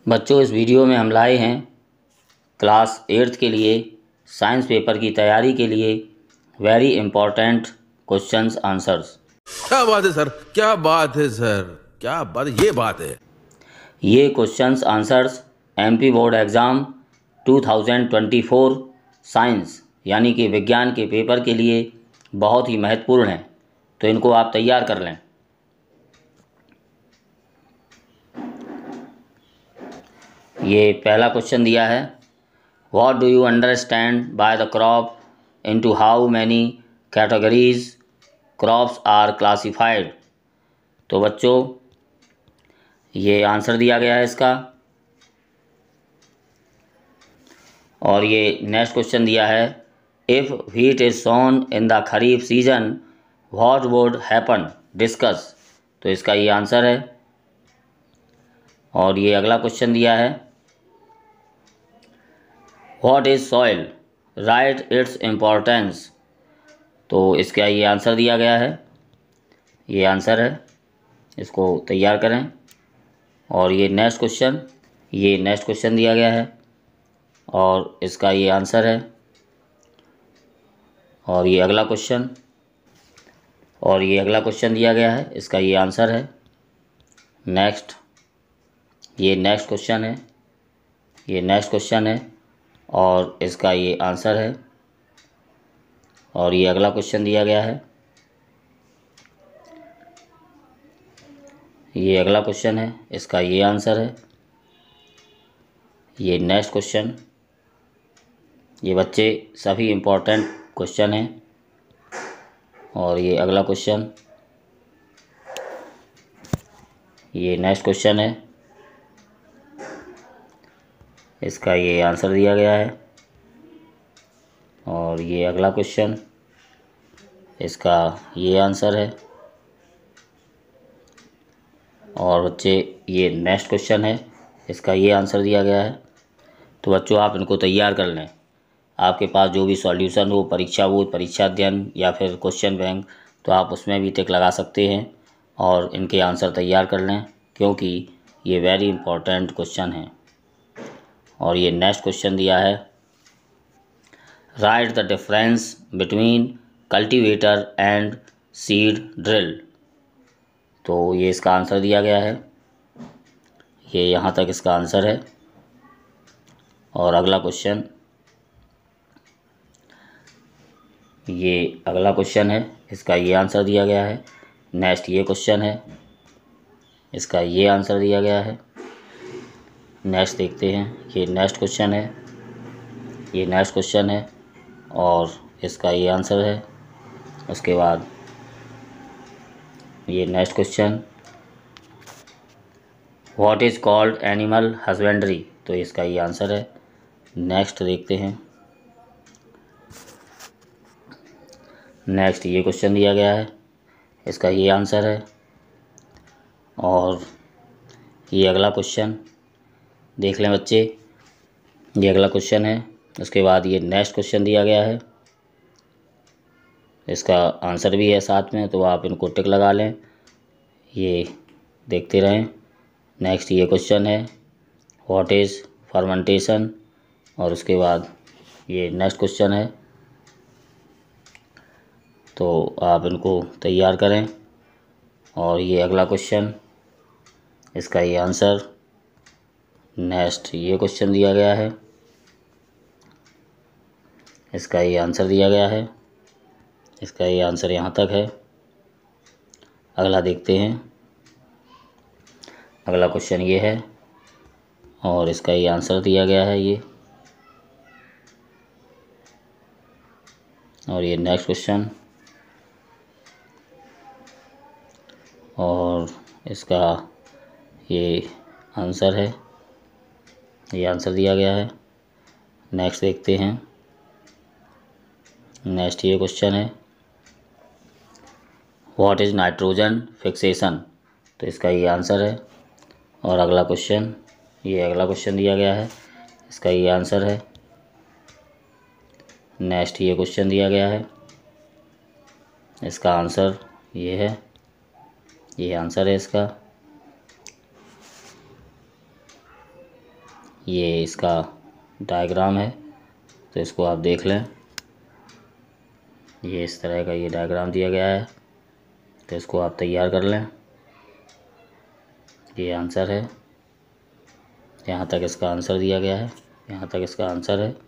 बच्चों, इस वीडियो में हम लाए हैं क्लास 8th के लिए साइंस पेपर की तैयारी के लिए वेरी इम्पोर्टेंट क्वेश्चंस आंसर्स। क्या बात है सर, क्या बात है सर, क्या बात है, ये बात है। ये questions answers MP board exam 2024 science यानी कि विज्ञान के पेपर के लिए बहुत ही महत्वपूर्ण हैं, तो इनको आप तैयार कर लें। ये पहला क्वेश्चन दिया है, what do you understand by the crop into how many categories crops are classified. तो बच्चों ये आंसर दिया गया है इसका। और ये नेक्स्ट क्वेश्चन दिया है, if wheat is sown in the kharif season what would happen discuss. तो इसका ये आंसर है। और ये अगला क्वेश्चन दिया है, what is soil write its importance. तो इसका ये आंसर दिया गया है, ये आंसर है, इसको तैयार करें। और ये नेक्स्ट क्वेश्चन दिया गया है और इसका ये आंसर है। और ये अगला क्वेश्चन दिया गया है, इसका ये आंसर है। नेक्स्ट क्वेश्चन है और इसका ये आंसर है। और ये अगला क्वेश्चन दिया गया है, ये अगला क्वेश्चन है, इसका ये आंसर है। ये नेक्स्ट क्वेश्चन, ये बच्चे सभी इम्पोर्टेंट क्वेश्चन हैं। और ये अगला क्वेश्चन, ये नेक्स्ट क्वेश्चन है, इसका ये आंसर दिया गया है। और ये अगला क्वेश्चन, इसका ये आंसर है। और बच्चे ये नेक्स्ट क्वेश्चन है, इसका ये आंसर दिया गया है। तो बच्चों आप इनको तैयार कर लें। आपके पास जो भी सॉल्यूशन हो, परीक्षा बोर्ड, परीक्षा अध्ययन या फिर क्वेश्चन बैंक, तो आप उसमें भी टिक लगा सकते हैं और इनके आंसर तैयार कर लें, क्योंकि ये वेरी इंपॉर्टेंट क्वेश्चन हैं। और ये नेक्स्ट क्वेश्चन दिया है, write the difference between cultivator and seed drill. तो ये इसका आंसर दिया गया है, ये यहाँ तक इसका आंसर है। और अगला क्वेश्चन, ये अगला क्वेश्चन है, इसका ये आंसर दिया गया है। नेक्स्ट ये क्वेश्चन है, इसका ये आंसर दिया गया है। नेक्स्ट देखते हैं, ये नेक्स्ट क्वेश्चन है, ये नेक्स्ट क्वेश्चन है और इसका ये आंसर है। उसके बाद ये next question, what is called animal husbandry. तो इसका ये आंसर है। नेक्स्ट देखते हैं, नेक्स्ट ये क्वेश्चन दिया गया है, इसका ये आंसर है। और ये अगला क्वेश्चन देख लें बच्चे, ये अगला क्वेश्चन है। उसके बाद ये नेक्स्ट क्वेश्चन दिया गया है, इसका आंसर भी है साथ में, तो आप इनको टिक लगा लें, ये देखते रहें। नेक्स्ट ये क्वेश्चन है, व्हाट इज़ फर्मेंटेशन। और उसके बाद ये नेक्स्ट क्वेश्चन है, तो आप इनको तैयार करें। और ये अगला क्वेश्चन, इसका ये आंसर। नेक्स्ट ये क्वेश्चन दिया गया है, इसका ये आंसर दिया गया है, इसका ये आंसर यहाँ तक है। अगला देखते हैं, अगला क्वेश्चन ये है और इसका ये आंसर दिया गया है ये। और ये नेक्स्ट क्वेश्चन और इसका ये आंसर है, ये आंसर दिया गया है। नेक्स्ट देखते हैं, नेक्स्ट ये क्वेश्चन है, व्हाट इज़ नाइट्रोजन फिक्सेशन। तो इसका ये आंसर है। और अगला क्वेश्चन, ये अगला क्वेश्चन दिया गया है, इसका ये आंसर है। नेक्स्ट ये क्वेश्चन दिया गया है, इसका आंसर ये है, ये आंसर है इसका। ये इसका डायग्राम है, तो इसको आप देख लें। ये इस तरह का ये डायग्राम दिया गया है, तो इसको आप तैयार कर लें। ये आंसर है, यहाँ तक इसका आंसर दिया गया है, यहाँ तक इसका आंसर है।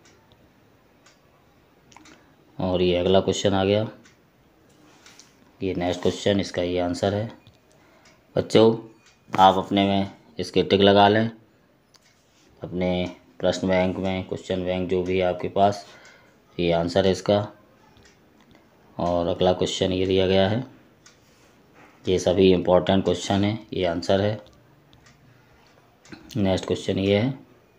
और ये अगला क्वेश्चन आ गया, ये नेक्स्ट क्वेश्चन, इसका ये आंसर है। बच्चों आप अपने में इसके टिक लगा लें, अपने प्रश्न बैंक में, क्वेश्चन बैंक जो भी है आपके पास, ये आंसर है इसका। और अगला क्वेश्चन ये दिया गया है, ये सभी इम्पोर्टेंट क्वेश्चन है, ये आंसर है। नेक्स्ट क्वेश्चन ये है,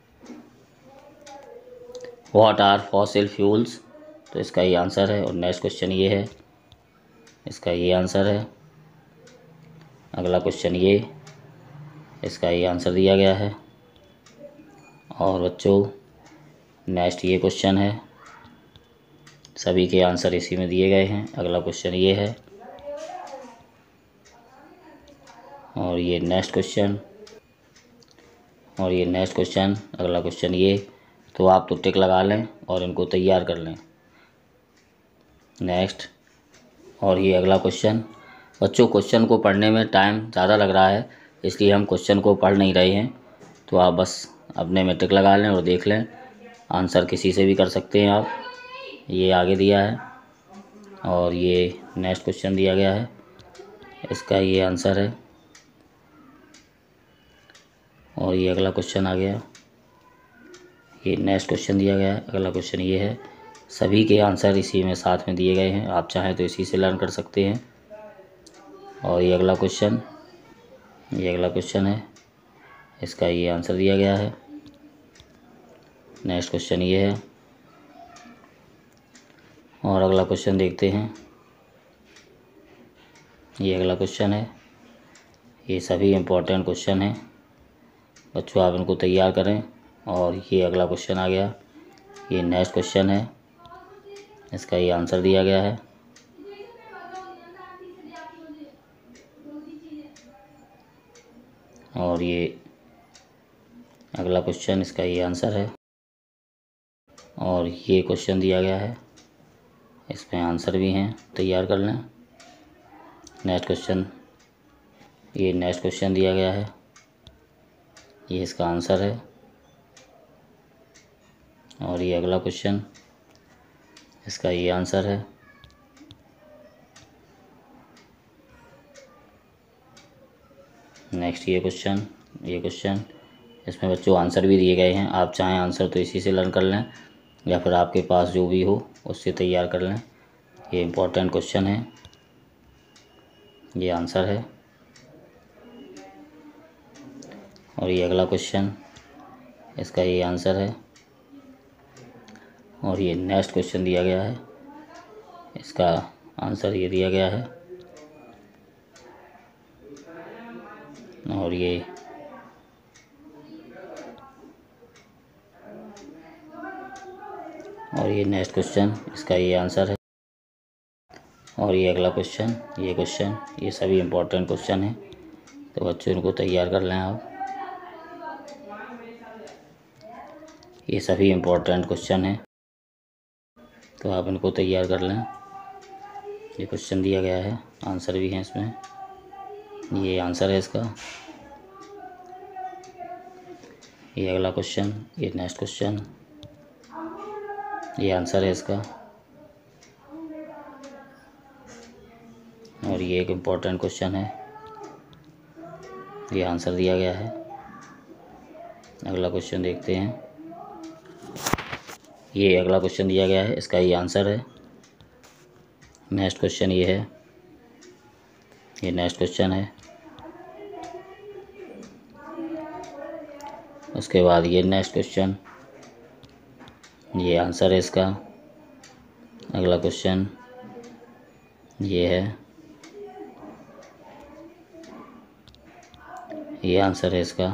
व्हाट आर फॉसिल फ्यूल्स, तो इसका ये आंसर है। और नेक्स्ट क्वेश्चन ये है, इसका ये आंसर है। अगला क्वेश्चन ये, इसका ये आंसर दिया गया है। और बच्चों नेक्स्ट ये क्वेश्चन है, सभी के आंसर इसी में दिए गए हैं। अगला क्वेश्चन ये है, और ये नेक्स्ट क्वेश्चन, और ये नेक्स्ट क्वेश्चन, अगला क्वेश्चन ये। तो आप तो टिक लगा लें और इनको तैयार कर लें। नेक्स्ट, और ये अगला क्वेश्चन। बच्चों क्वेश्चन को पढ़ने में टाइम ज़्यादा लग रहा है, इसलिए हम क्वेश्चन को पढ़ नहीं रहे हैं, तो आप बस अपने में टिक लगा लें और देख लें। आंसर किसी से भी कर सकते हैं आप। ये आगे दिया है, और ये नेक्स्ट क्वेश्चन दिया गया है, इसका ये आंसर है। और ये अगला क्वेश्चन आ गया, ये नेक्स्ट क्वेश्चन दिया गया है। अगला क्वेश्चन ये है, सभी के आंसर इसी में साथ में दिए गए हैं, आप चाहें तो इसी से लर्न कर सकते हैं। और ये अगला क्वेश्चन, ये अगला क्वेश्चन है, इसका ये आंसर दिया गया है। नेक्स्ट क्वेश्चन ये है, और अगला क्वेश्चन देखते हैं। ये अगला क्वेश्चन है, ये सभी इम्पोर्टेंट क्वेश्चन हैं, बच्चों आप इनको तैयार करें। और ये अगला क्वेश्चन आ गया, ये नेक्स्ट क्वेश्चन है, इसका ये आंसर दिया गया है। और ये अगला क्वेश्चन, इसका ये आंसर है। और ये क्वेश्चन दिया गया है, इसमें आंसर भी हैं, तैयार कर लें। नेक्स्ट क्वेश्चन, ये नेक्स्ट क्वेश्चन दिया गया है, ये इसका आंसर है। और ये अगला क्वेश्चन, इसका ये आंसर है। नेक्स्ट ये क्वेश्चन, ये क्वेश्चन, इसमें बच्चों आंसर भी दिए गए हैं, आप चाहें आंसर तो इसी से लर्न कर लें, या फिर आपके पास जो भी हो उससे तैयार कर लें। ये इम्पोर्टेंट क्वेश्चन है, ये आंसर है। और ये अगला क्वेश्चन, इसका ये आंसर है। और ये नेक्स्ट क्वेश्चन दिया गया है, इसका आंसर ये दिया गया है। और ये नेक्स्ट क्वेश्चन, इसका ये आंसर है। और ये अगला क्वेश्चन, ये क्वेश्चन, ये सभी इम्पोर्टेंट क्वेश्चन हैं, तो बच्चों इनको तैयार कर लें आप। ये सभी इम्पोर्टेंट क्वेश्चन हैं, तो आप इनको तैयार कर लें। ये क्वेश्चन दिया गया है, आंसर भी है इसमें, ये आंसर है इसका। ये अगला क्वेश्चन, ये नेक्स्ट क्वेश्चन, ये आंसर है इसका। और ये एक इम्पोर्टेंट क्वेश्चन है, ये आंसर दिया गया है। अगला क्वेश्चन देखते हैं, ये अगला क्वेश्चन दिया गया है, इसका ये आंसर है। नेक्स्ट क्वेश्चन ये है, ये नेक्स्ट क्वेश्चन है। उसके बाद ये नेक्स्ट क्वेश्चन, ये आंसर है इसका। अगला क्वेश्चन ये है, ये आंसर है इसका।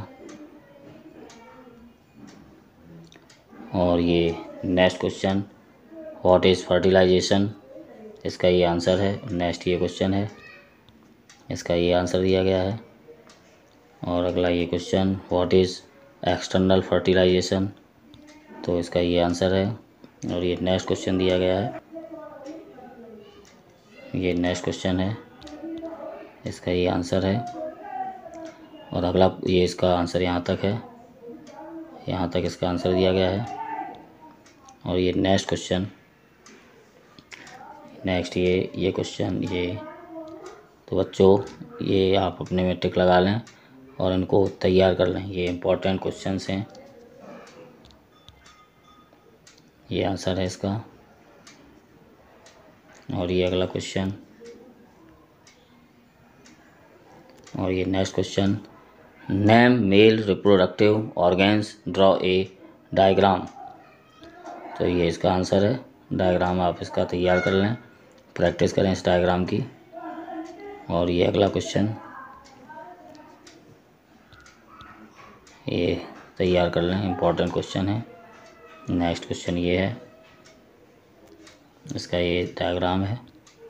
और ये next question, what is fertilisation, इसका ये आंसर है। नेक्स्ट ये क्वेश्चन है, इसका ये आंसर दिया गया है। और अगला ये question, what is external fertilisation, तो इसका ये आंसर है। और ये नेक्स्ट क्वेश्चन दिया गया है, ये नेक्स्ट क्वेश्चन है, इसका ये आंसर है। और अगला ये इसका आंसर यहाँ तक है, यहाँ तक इसका आंसर दिया गया है। और ये नेक्स्ट क्वेश्चन, नेक्स्ट ये क्वेश्चन ये। तो बच्चों ये आप अपने में टिक लगा लें और इनको तैयार कर लें, ये इम्पोर्टेंट क्वेश्चंस हैं। ये आंसर है इसका। और ये अगला क्वेश्चन, और ये next question, name male reproductive organs, draw a diagram. तो ये इसका आंसर है। डायग्राम आप इसका तैयार कर लें, प्रैक्टिस करें इस डायग्राम की। और ये अगला क्वेश्चन, ये तैयार कर लें, इम्पोर्टेंट क्वेश्चन है। नेक्स्ट क्वेश्चन ये है, इसका ये डायग्राम है।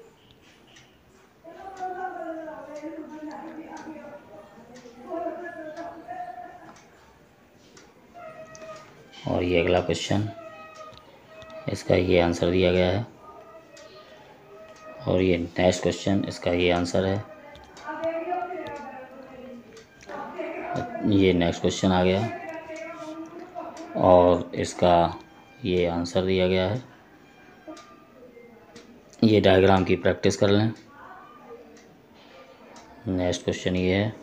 और ये अगला क्वेश्चन, इसका ये आंसर दिया गया है। और ये नेक्स्ट क्वेश्चन, इसका ये आंसर है। ये नेक्स्ट क्वेश्चन आ गया और इसका ये आंसर दिया गया है। ये डायग्राम की प्रैक्टिस कर लें। नेक्स्ट क्वेश्चन ये है,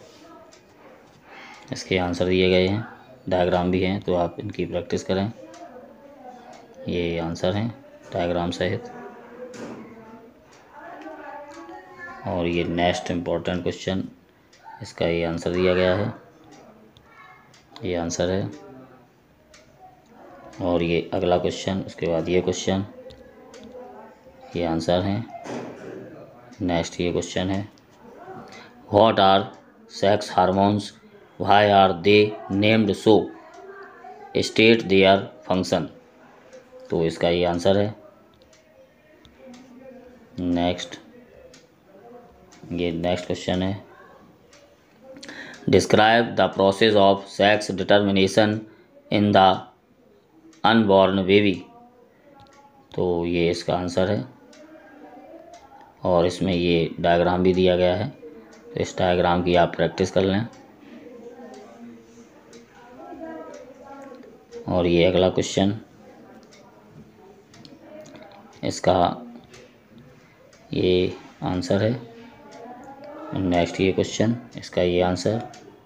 इसके आंसर दिए गए हैं, डायग्राम भी हैं, तो आप इनकी प्रैक्टिस करें। ये आंसर हैं डायग्राम सहित। और ये नेक्स्ट इम्पोर्टेंट क्वेश्चन, इसका ये आंसर दिया गया है, ये आंसर है। और ये अगला क्वेश्चन, उसके बाद ये क्वेश्चन, ये आंसर हैं। नेक्स्ट ये क्वेश्चन है, what are sex hormones, why are they named so, state their function. तो इसका ये आंसर है। नेक्स्ट ये नेक्स्ट क्वेश्चन है, describe the process of sex determination in the unborn baby. तो ये इसका आंसर है। और इसमें ये डायग्राम भी दिया गया है, तो इस डायग्राम की आप प्रैक्टिस कर लें। और ये अगला क्वेश्चन, इसका ये आंसर है। नेक्स्ट ये क्वेश्चन, इसका ये आंसर।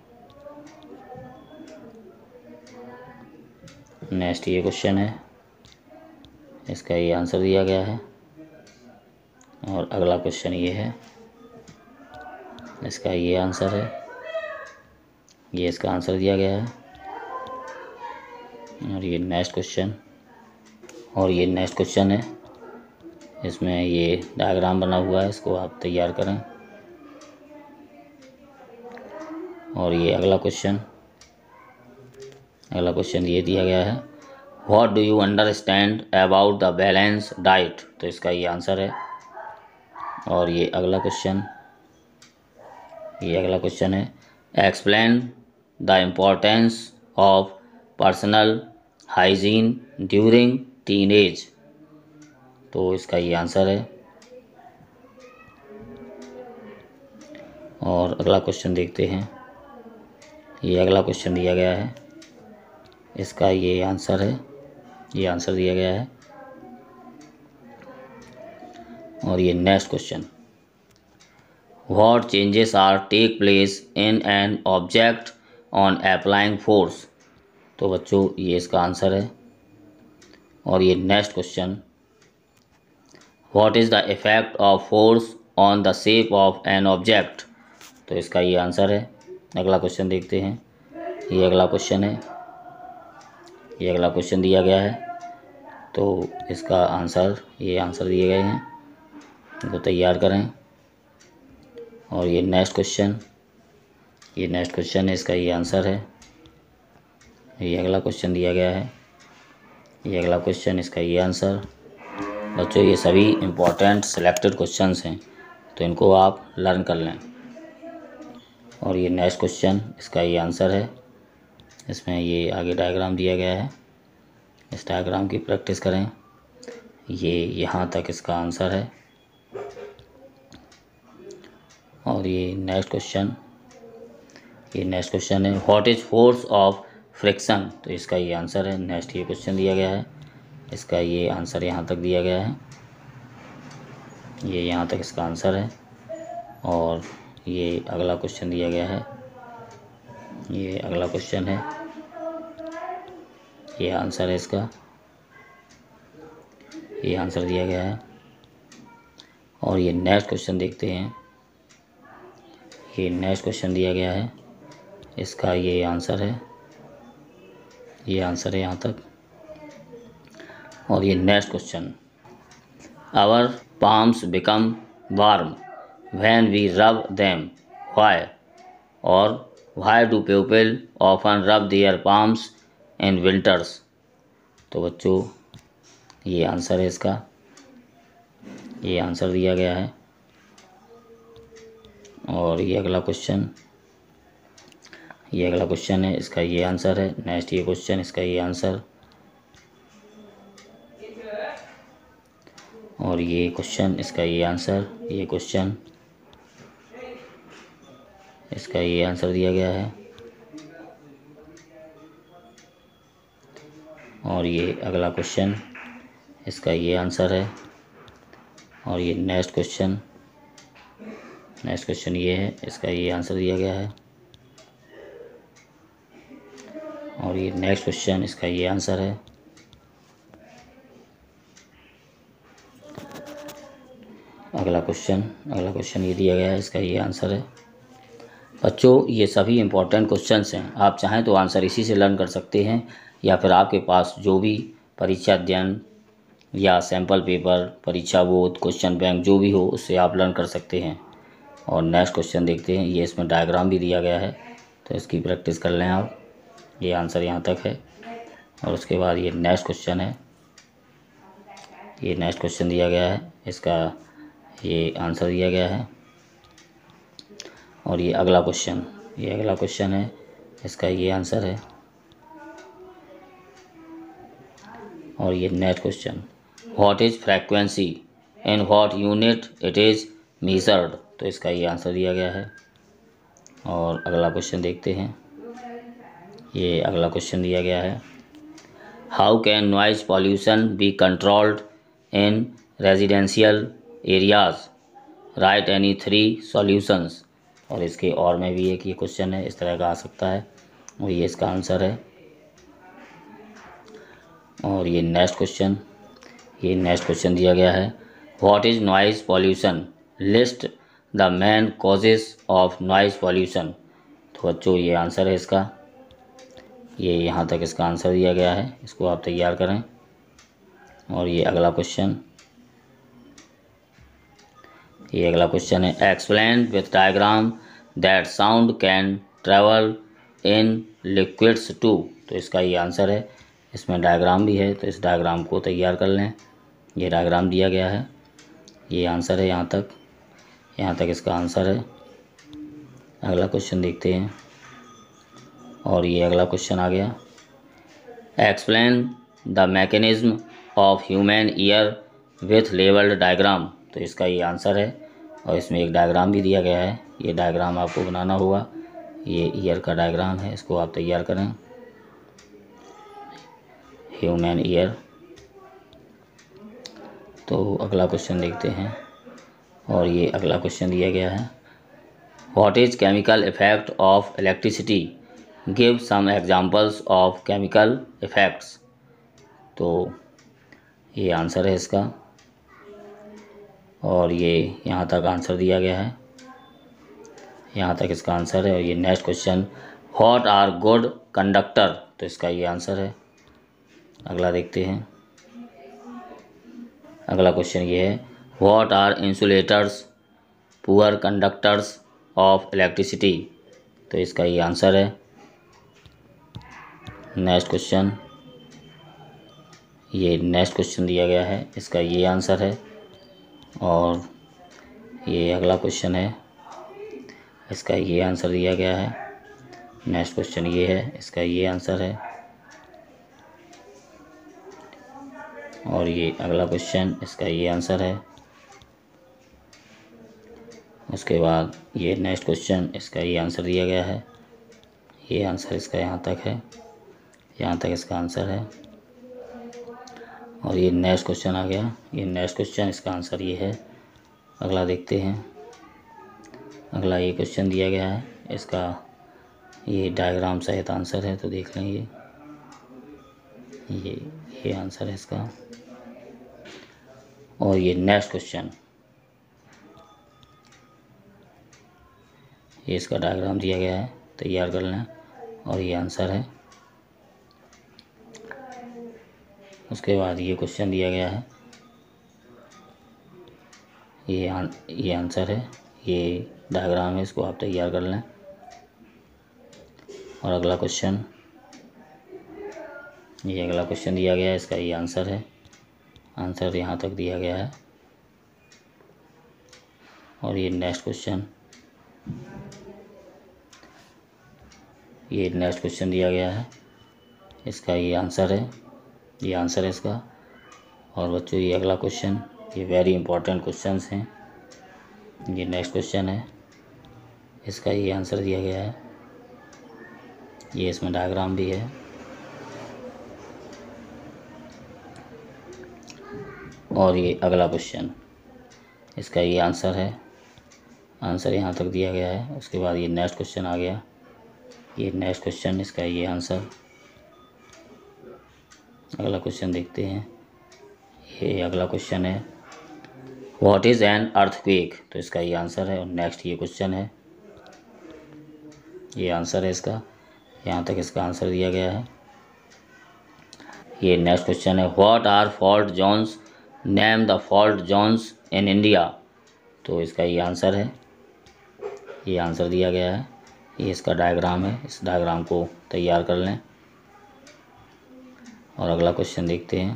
नेक्स्ट ये क्वेश्चन है, इसका ये आंसर दिया गया है। और अगला क्वेश्चन ये है, इसका ये आंसर है, ये इसका आंसर दिया गया है। और ये नेक्स्ट क्वेश्चन, और ये नेक्स्ट क्वेश्चन है, इसमें ये डायग्राम बना हुआ है, इसको आप तैयार करें। और ये अगला क्वेश्चन, अगला क्वेश्चन ये दिया गया है, what do you understand about the balance diet. तो इसका ये आंसर है। और ये अगला क्वेश्चन, ये अगला क्वेश्चन है, explain the importance of personal hygiene during teenage. तो इसका ये आंसर है। और अगला क्वेश्चन देखते हैं, ये अगला क्वेश्चन दिया गया है, इसका ये आंसर है, ये आंसर दिया गया है। और ये next question, what changes are take place in an object on applying force. तो बच्चों ये इसका आंसर है। और ये next question, what is the effect of force on the shape of an object. तो इसका ये आंसर है। अगला क्वेश्चन देखते हैं, ये अगला क्वेश्चन है, ये अगला क्वेश्चन दिया गया है, तो इसका आंसर, ये आंसर दिए गए हैं, इनको तैयार करें। और ये नेक्स्ट क्वेश्चन, ये नेक्स्ट क्वेश्चन है, इसका ये आंसर है। ये अगला क्वेश्चन दिया गया है, ये अगला क्वेश्चन, इसका ये आंसर। बच्चों ये सभी इम्पोर्टेंट सिलेक्टेड क्वेश्चंस हैं, तो इनको आप लर्न कर लें। और ये नेक्स्ट क्वेश्चन, इसका ये आंसर है। इसमें ये आगे डायग्राम दिया गया है, इस डायग्राम की प्रैक्टिस करें। ये यहाँ तक इसका आंसर है। और ये नेक्स्ट क्वेश्चन है, what is force of friction, तो इसका ये आंसर है। नेक्स्ट ये क्वेश्चन दिया गया है, इसका ये आंसर यहाँ तक दिया गया है, ये यहाँ तक इसका आंसर है। और ये अगला क्वेश्चन दिया गया है, ये अगला क्वेश्चन है, ये आंसर है इसका, ये आंसर दिया गया है। और ये नेक्स्ट क्वेश्चन देखते हैं, ये नेक्स्ट क्वेश्चन दिया गया है, इसका ये आंसर है, ये आंसर है यहाँ तक। और ये next question, our palms become warm when we rub them, why, और why do people often rub their palms in winters, तो बच्चों ये आंसर है इसका, ये आंसर दिया गया है। और ये अगला क्वेश्चन है, इसका ये आंसर है। नेक्स्ट ये क्वेश्चन, इसका ये आंसर। और ये क्वेश्चन, इसका ये आंसर, ये क्वेश्चन, इसका ये आंसर दिया गया है। और ये अगला क्वेश्चन, इसका ये आंसर है। और ये नेक्स्ट क्वेश्चन ये है, इसका ये आंसर दिया गया है। और ये नेक्स्ट क्वेश्चन, इसका ये आंसर है। अगला क्वेश्चन ये दिया गया है, इसका ये आंसर है। बच्चों ये सभी इम्पोर्टेंट क्वेश्चंस हैं, आप चाहें तो आंसर इसी से लर्न कर सकते हैं, या फिर आपके पास जो भी परीक्षा अध्ययन या सैम्पल पेपर, परीक्षा बोध, क्वेश्चन बैंक जो भी हो उससे आप लर्न कर सकते हैं। और नेक्स्ट क्वेश्चन देखते हैं, ये इसमें डायग्राम भी दिया गया है, तो इसकी प्रैक्टिस कर लें आप। ये आंसर यहाँ तक है। और उसके बाद ये नेक्स्ट क्वेश्चन है, ये नेक्स्ट क्वेश्चन दिया गया है, इसका ये आंसर दिया गया है। और ये अगला क्वेश्चन है, इसका ये आंसर है। और ये next question, what is frequency, in what unit it is measured, तो इसका ये आंसर दिया गया है। और अगला क्वेश्चन देखते हैं, ये अगला क्वेश्चन दिया गया है, how can noise pollution be controlled in residential areas, write any 3 solutions, और इसके और में भी एक ये क्वेश्चन है, इस तरह का आ सकता है। और ये इसका आंसर है। और ये नेक्स्ट क्वेश्चन दिया गया है, what is noise pollution, list the main causes of noise pollution, तो बच्चों ये आंसर है इसका, ये यहाँ तक इसका आंसर दिया गया है, इसको आप तैयार करें। और ये अगला क्वेश्चन है, explain with diagram that sound can travel in liquids too, तो इसका ये आंसर है। इसमें डायग्राम भी है, तो इस डायग्राम को तैयार कर लें। ये डायग्राम दिया गया है, ये आंसर है यहाँ तक इसका आंसर है। अगला क्वेश्चन देखते हैं। और ये अगला क्वेश्चन आ गया, explain the mechanism of human ear with labelled diagram, तो इसका ये आंसर है। और इसमें एक डायग्राम भी दिया गया है, ये डायग्राम आपको बनाना होगा। ये ईयर का डायग्राम है, इसको आप तैयार करें, ह्यूमन ईयर। तो अगला क्वेश्चन देखते हैं। और ये अगला क्वेश्चन दिया गया है, what is chemical effect of electricity, give some examples of chemical effects, तो ये आंसर है इसका। और ये यहाँ तक आंसर दिया गया है, यहाँ तक इसका आंसर है। और ये next question, what are good conductor, तो इसका ये आंसर है। अगला देखते हैं। अगला क्वेश्चन ये है, what are insulators poor conductors of electricity, तो इसका ये आंसर है। नेक्स्ट क्वेश्चन, ये नेक्स्ट क्वेश्चन दिया गया है, इसका ये आंसर है। और ये अगला क्वेश्चन है, इसका ये आंसर दिया गया है। नेक्स्ट क्वेश्चन ये है, इसका ये आंसर है। और ये अगला क्वेश्चन, इसका ये आंसर है। उसके बाद ये नेक्स्ट क्वेश्चन, इसका ये आंसर दिया गया है। ये आंसर इसका यहाँ तक है, यहाँ तक इसका आंसर है। और ये नेक्स्ट क्वेश्चन आ गया, ये नेक्स्ट क्वेश्चन, इसका आंसर ये है। अगला देखते हैं। अगला ये क्वेश्चन दिया गया है, इसका ये डायग्राम सहित आंसर है, तो देख लें। ये आंसर है इसका। और ये नेक्स्ट क्वेश्चन, ये इसका डायग्राम दिया गया है, तैयार कर लें। और ये आंसर है। उसके बाद ये क्वेश्चन दिया गया है, ये आंसर है, ये डायग्राम है, इसको आप तैयार कर लें। और अगला क्वेश्चन, ये अगला क्वेश्चन दिया गया है, इसका ये आंसर है। आंसर यहाँ तक दिया गया है। और ये नेक्स्ट क्वेश्चन, ये नेक्स्ट क्वेश्चन दिया गया है, इसका ये आंसर है। ये आंसर है इसका। और बच्चों ये अगला क्वेश्चन, ये वेरी इंपॉर्टेंट क्वेश्चंस हैं। ये नेक्स्ट क्वेश्चन है, इसका ये आंसर दिया गया है। ये इसमें डायग्राम भी है। और ये अगला क्वेश्चन, इसका ये आंसर है। आंसर यहाँ तक दिया गया है। उसके बाद ये नेक्स्ट क्वेश्चन आ गया, ये नेक्स्ट क्वेश्चन, इसका ये आंसर। अगला क्वेश्चन देखते हैं। ये अगला क्वेश्चन है, व्हाट इज़ एन अर्थक्वेक, तो इसका ये आंसर है। और नेक्स्ट ये क्वेश्चन है, ये आंसर है इसका। यहाँ तक इसका आंसर दिया गया है। ये नेक्स्ट क्वेश्चन है, what are fault zones, name the fault zones in India, तो इसका ये आंसर है। ये आंसर दिया गया है। ये इसका डायग्राम है, इस डायग्राम को तैयार कर लें। और अगला क्वेश्चन देखते हैं।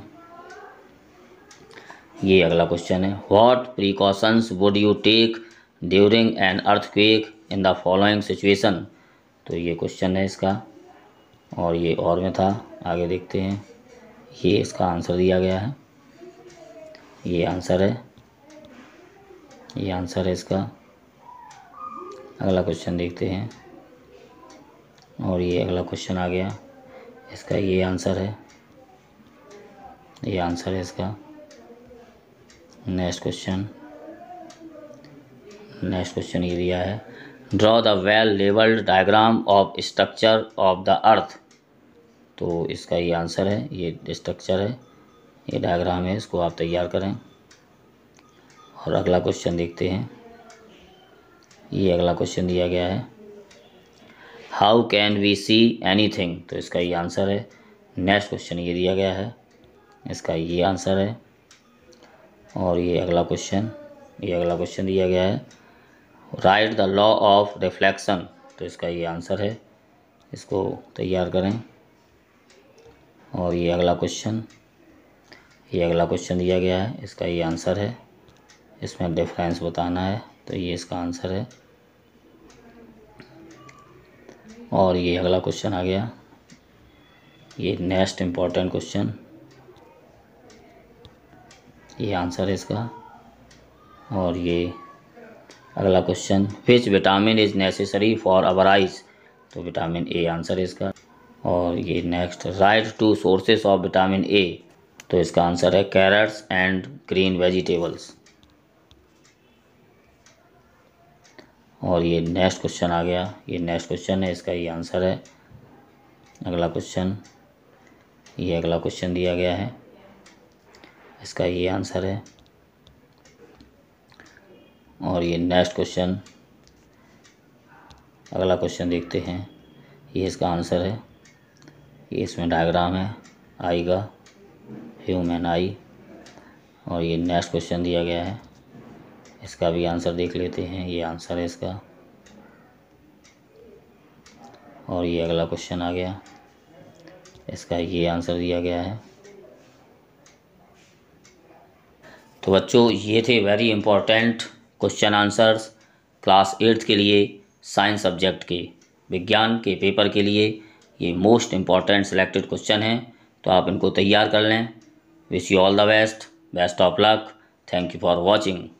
ये अगला क्वेश्चन है, what precautions would you take during an earthquake in the following situation, तो ये क्वेश्चन है इसका। और ये और में था, आगे देखते हैं। ये इसका आंसर दिया गया है। ये आंसर है, ये आंसर है इसका। अगला क्वेश्चन देखते हैं। और ये अगला क्वेश्चन आ गया, इसका ये आंसर है। ये आंसर है इसका। नेक्स्ट क्वेश्चन, नेक्स्ट क्वेश्चन ये दिया है, draw the well labelled diagram of structure of the earth, तो इसका ये आंसर है। ये स्ट्रक्चर है, ये डायग्राम है, इसको आप तैयार करें। और अगला क्वेश्चन देखते हैं। ये अगला क्वेश्चन दिया गया है, how can we see anything, तो इसका ये आंसर है। नेक्स्ट क्वेश्चन ये दिया गया है, इसका ये आंसर है। और ये अगला क्वेश्चन, ये अगला क्वेश्चन दिया गया है, write the law of reflection, तो इसका ये आंसर है, इसको तैयार करें। और ये अगला क्वेश्चन, ये अगला क्वेश्चन दिया गया है, इसका ये आंसर है। इसमें डिफरेंस बताना है, तो ये इसका आंसर है। और ये अगला क्वेश्चन आ गया, ये नेक्स्ट इम्पॉर्टेंट क्वेश्चन, ये आंसर है इसका। और ये अगला question, which vitamin is necessary for our eyes, तो विटामिन ए आंसर है इसका। और ये next, write two sources of vitamin A, तो इसका आंसर है कैरेट्स एंड ग्रीन वेजिटेबल्स। और ये नेक्स्ट क्वेश्चन आ गया, ये नेक्स्ट क्वेश्चन है, इसका ये आंसर है। अगला क्वेश्चन, ये अगला क्वेश्चन दिया गया है, इसका ये आंसर है। और ये नेक्स्ट क्वेश्चन, अगला क्वेश्चन देखते हैं। ये इसका आंसर है। ये इसमें डायग्राम है आई का, ह्यूमन आई। और ये नेक्स्ट क्वेश्चन दिया गया है, इसका भी आंसर देख लेते हैं। ये आंसर है इसका। और ये अगला क्वेश्चन आ गया, इसका ये आंसर दिया गया है। तो बच्चों ये थे very important question answers class 8th के लिए साइंस सब्जेक्ट के। विज्ञान के पेपर के लिए ये मोस्ट इम्पॉर्टेंट सिलेक्टेड क्वेश्चन हैं, तो आप इनको तैयार कर लें। Wish you all the best, best of luck. Thank you for watching.